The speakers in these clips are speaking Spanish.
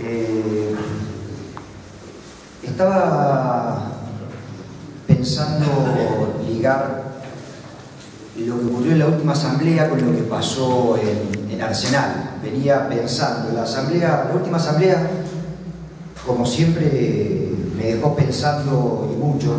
Estaba pensando ligar lo que ocurrió en la última asamblea con lo que pasó en Arsenal. Venía pensando, la última asamblea, como siempre, me dejó pensando y mucho,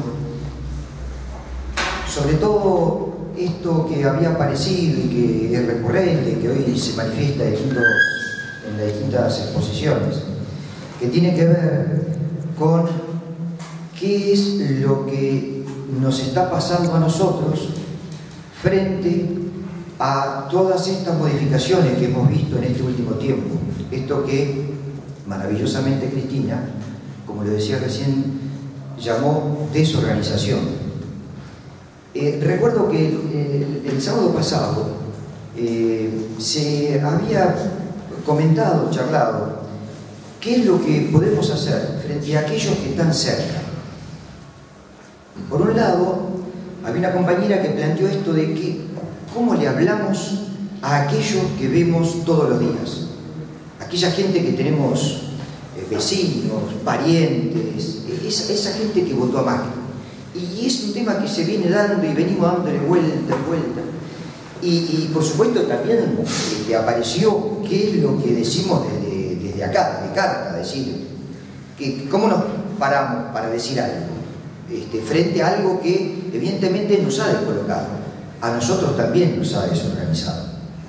sobre todo esto que había aparecido y que es recurrente, que hoy se manifiesta en las distintas exposiciones, que tiene que ver con qué es lo que nos está pasando a nosotros frente a todas estas modificaciones que hemos visto en este último tiempo. Esto que maravillosamente Cristina, como lo decía recién, llamó desorganización. Recuerdo que el sábado pasado se había comentado, charlado, qué es lo que podemos hacer frente a aquellos que están cerca. Por un lado, había una compañera que planteó esto de que cómo le hablamos a aquellos que vemos todos los días, aquella gente que tenemos vecinos, parientes, esa gente que votó a Macri. Y es un tema que se viene dando y venimos dándole vuelta y vuelta. Y por supuesto también apareció qué es lo que decimos desde acá, de carta, decir, que cómo nos paramos para decir algo, frente a algo que evidentemente nos ha descolocado, a nosotros también nos ha desorganizado.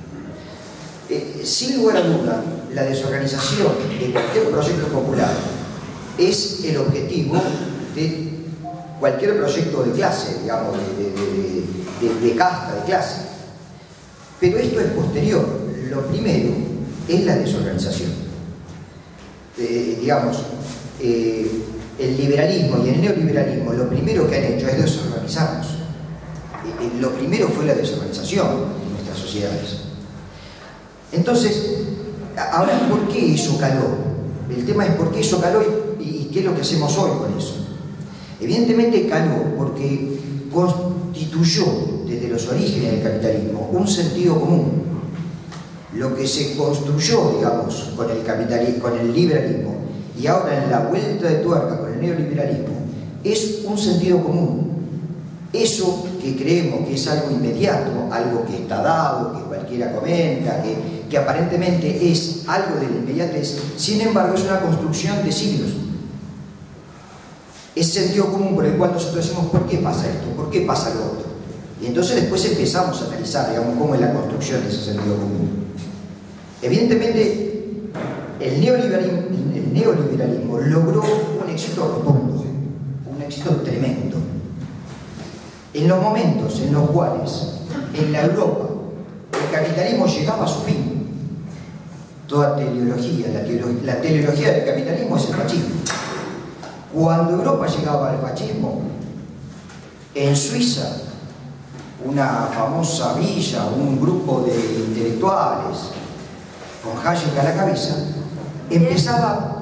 Sin lugar a duda, la desorganización de cualquier proyecto popular es el objetivo de cualquier proyecto de clase, digamos, de casta, de clase. Pero esto es posterior. Lo primero es la desorganización. Digamos, el liberalismo y el neoliberalismo, lo primero que han hecho es desorganizarnos. Lo primero fue la desorganización de nuestras sociedades. Entonces, ahora, ¿por qué eso caló? El tema es por qué eso caló y qué es lo que hacemos hoy con eso. Evidentemente caló porque constituyó desde los orígenes del capitalismo un sentido común. Lo que se construyó, digamos, con el capitalismo, con el liberalismo, y ahora en la vuelta de tuerca con el neoliberalismo, es un sentido común. Eso que creemos que es algo inmediato, algo que está dado, que cualquiera comenta, que aparentemente es algo de la inmediatez, sin embargo es una construcción de siglos. Es sentido común por el cual nosotros decimos ¿por qué pasa esto? ¿Por qué pasa lo otro? Y entonces después empezamos a analizar, digamos, cómo es la construcción de ese sentido común. Evidentemente, el neoliberalismo logró un éxito rotundo, un éxito tremendo. En los momentos en los cuales en la Europa el capitalismo llegaba a su fin, toda teleología, la teleología del capitalismo es el fascismo. Cuando Europa llegaba al fascismo, en Suiza, una famosa villa, un grupo de intelectuales, con Hayek a la cabeza, empezaba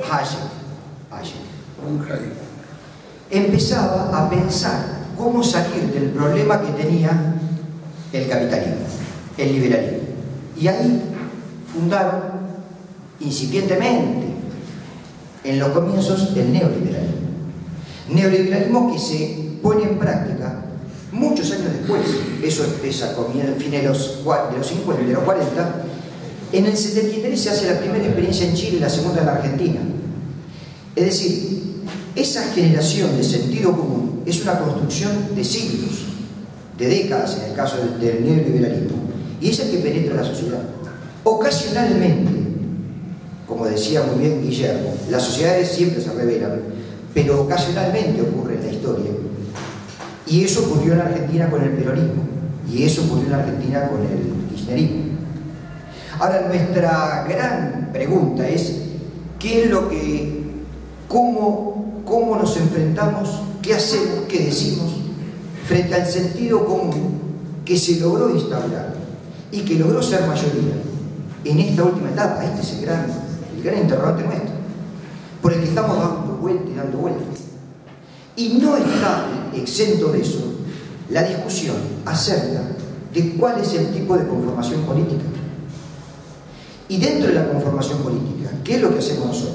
empezaba a pensar cómo salir del problema que tenía el capitalismo, el liberalismo. Y ahí fundaron incipientemente, en los comienzos, el neoliberalismo. Neoliberalismo que se pone en práctica muchos años después, eso empieza a fines de los 50, de los 40. En el 73 se hace la primera experiencia en Chile y la segunda en la Argentina. Es decir, esa generación de sentido común es una construcción de siglos, de décadas en el caso del neoliberalismo, y es el que penetra la sociedad. Ocasionalmente, como decía muy bien Guillermo, las sociedades siempre se revelan, pero ocasionalmente ocurre en la historia. Y eso ocurrió en Argentina con el peronismo, y eso ocurrió en Argentina con el kirchnerismo. Ahora, nuestra gran pregunta es, ¿qué es lo que, cómo nos enfrentamos, qué hacemos, qué decimos, frente al sentido común que se logró instaurar y que logró ser mayoría en esta última etapa? Este es el gran interrogante nuestro, por el que estamos dando vuelta y dando vuelta. Y no está exento de eso la discusión acerca de cuál es el tipo de conformación política. Y dentro de la conformación política, ¿qué es lo que hacemos nosotros?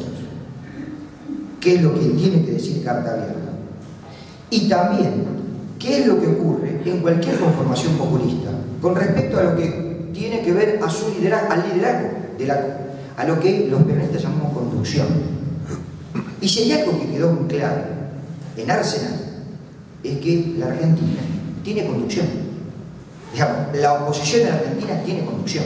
qué es lo que tiene que decir carta abierta. Y también, qué es lo que ocurre en cualquier conformación populista con respecto a lo que tiene que ver a su liderazgo, al liderazgo, a lo que los peronistas llamamos conducción. Y si hay algo que quedó muy claro en Arsenal, es que la Argentina tiene conducción. Digamos, la oposición en la Argentina tiene conducción.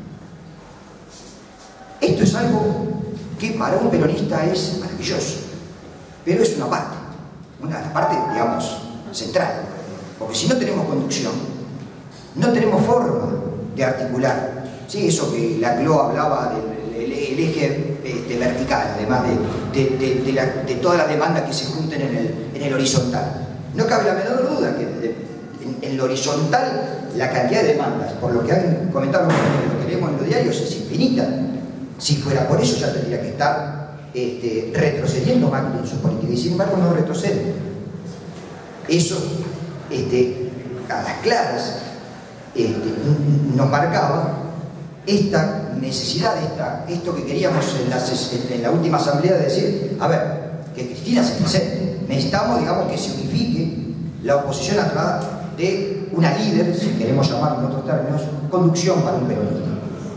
Esto es algo que para un peronista es maravilloso, pero es una parte, digamos, central. Porque si no tenemos conducción, no tenemos forma de articular, ¿sí? Eso que la CLO hablaba del eje vertical, además de todas las demandas que se junten en el horizontal. No cabe la menor duda que en lo horizontal la cantidad de demandas, por lo que han comentado los compañeros, lo que leemos en los diarios, es infinita. Si fuera por eso ya tendría que estar retrocediendo Macri en su política, y sin embargo no retrocede. Eso a las claras nos marcaba esta necesidad, esto que queríamos en la última asamblea, de decir, a ver, que Cristina se presente. Necesitamos, digamos, que se unifique la oposición a través de una líder, si queremos llamarlo en otros términos, conducción para un peronista.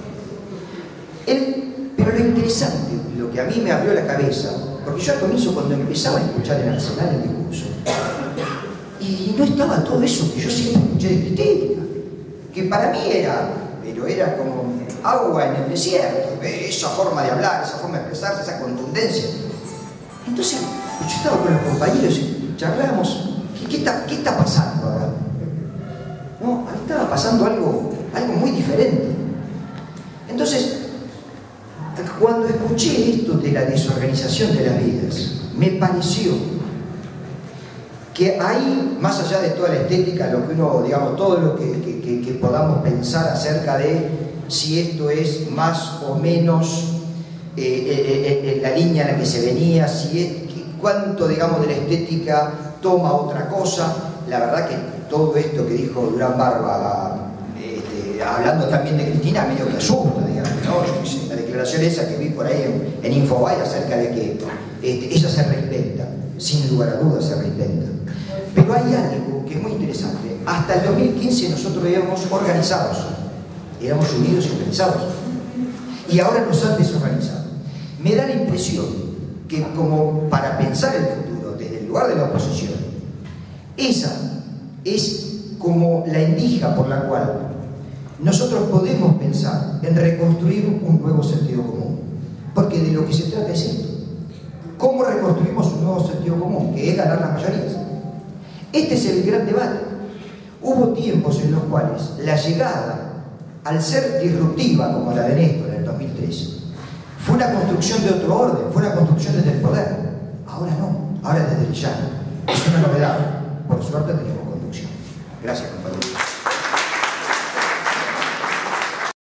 Pero lo interesante, lo que a mí me abrió la cabeza, porque yo al comienzo, cuando empezaba a escuchar en Arsenal el discurso, y no estaba todo eso que yo siempre escuché de Cristina, que para mí era como agua en el desierto, esa forma de hablar, esa forma de expresarse, esa contundencia. Entonces, yo estaba con los compañeros y charlábamos, ¿qué está pasando ahora? No, ahí estaba pasando algo muy diferente. Entonces, cuando escuché esto de la desorganización de las vidas, me pareció que ahí, más allá de toda la estética, lo que uno, digamos, todo lo que podamos pensar acerca de si esto es más o menos la línea en la que se venía, cuánto, digamos, de la estética toma otra cosa, la verdad que todo esto que dijo Durán Barba, hablando también de Cristina, medio que asusta, digamos, ¿no? Yo sé, la declaración esa que vi por ahí en Infobae acerca de que ella se reinventa, sin lugar a dudas se reinventa. Pero hay algo que es muy interesante. Hasta el 2015 nosotros éramos organizados, éramos unidos y organizados, y ahora nos han desorganizado. Me da la impresión que, como para pensar el futuro desde el lugar de la oposición, esa es como la endija por la cual nosotros podemos pensar en reconstruir un nuevo sentido común. Porque de lo que se trata es esto. ¿Cómo reconstruimos un nuevo sentido común? Que es ganar las mayorías. Este es el gran debate. Hubo tiempos en los cuales la llegada, al ser disruptiva como la de Néstor en el 2013, fue una construcción de otro orden, fue una construcción desde el poder. Ahora no, ahora desde el llano. Es una novedad. Por suerte tenemos conducción. Gracias, compañeros.